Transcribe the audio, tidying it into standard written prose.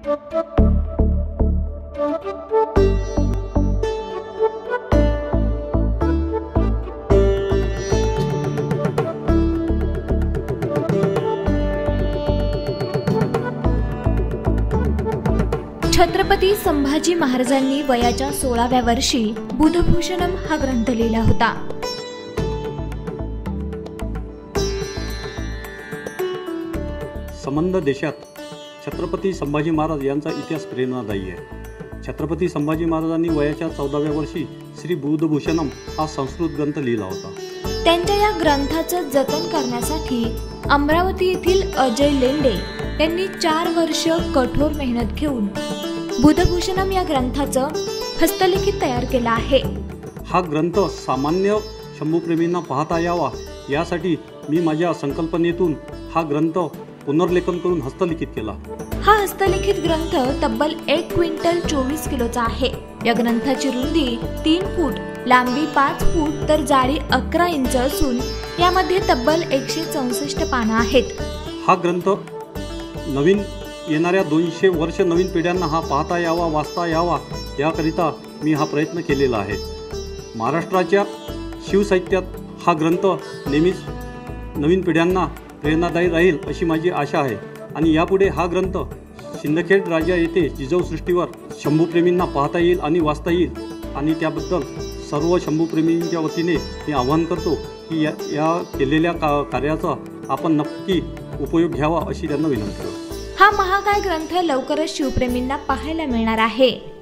छत्रपती संभाजी महाराजांनी वयाच्या 16व्या वर्षी बुधभूषणम हा ग्रंथ लिहिला होता। संबंध देशात छत्रपती संभाजी महाराज यांचा इतिहास प्रेरणादायी आहे। छत्रपती संभाजी महाराजांनी वयाच्या 14व्या वर्षी श्री बुधभूषणम हा संस्कृत ग्रंथ लिहिला होता। त्यांच्या या ग्रंथाचं जतन करण्यासाठी अमरावती येथील अजय लेंडे यांनी 4 वर्ष कठोर मेहनत घेऊन बुधभूषणम या ग्रंथाचं हस्तलिखित तयार केलं आहे। हा ग्रंथ सामान्य शंभूप्रेमींना पाहता यावा यासाठी मी माझ्या संकल्पनेतून हा ग्रंथ पुनर्लेखन करून हस्तलिखित केला। हा हस्तलिखित ग्रंथ तब्बल 1 क्विंटल 24 किलोचा आहे। या ग्रंथाची रुंदी 3 फूट, लांबी 5 फूट तर जाडी 11 इंच असून यामध्ये तब्बल 164 पानं आहेत। हा ग्रंथ नवीन येणाऱ्या 200 वर्ष नवीन पिढ्यांना हा पाहता यावा, वाचता यावा याकरिता मी हा प्रयत्न केलेला आहे। महाराष्ट्राच्या शिवसाहित्यात हा ग्रंथ नेहमीच नवीन पिढ्यांना प्रेरणादायी राहील अशी माझी आशा आहे आणि यापुढे हा ग्रंथ सिंदखेड राजा येथे जिजाऊसृष्टीवर शंभूप्रेमींना पाहता येईल आणि वाचता येईल आणि त्याबद्दल सर्व शंभूप्रेमींच्या वतीने मी आवाहन करतो की या केलेल्या कार्याचा आपण नक्की उपयोग घ्यावा अशी त्यांना विनंती करतो। हा महाकाय ग्रंथ लवकरच शिवप्रेमींना पाहायला मिळणार आहे।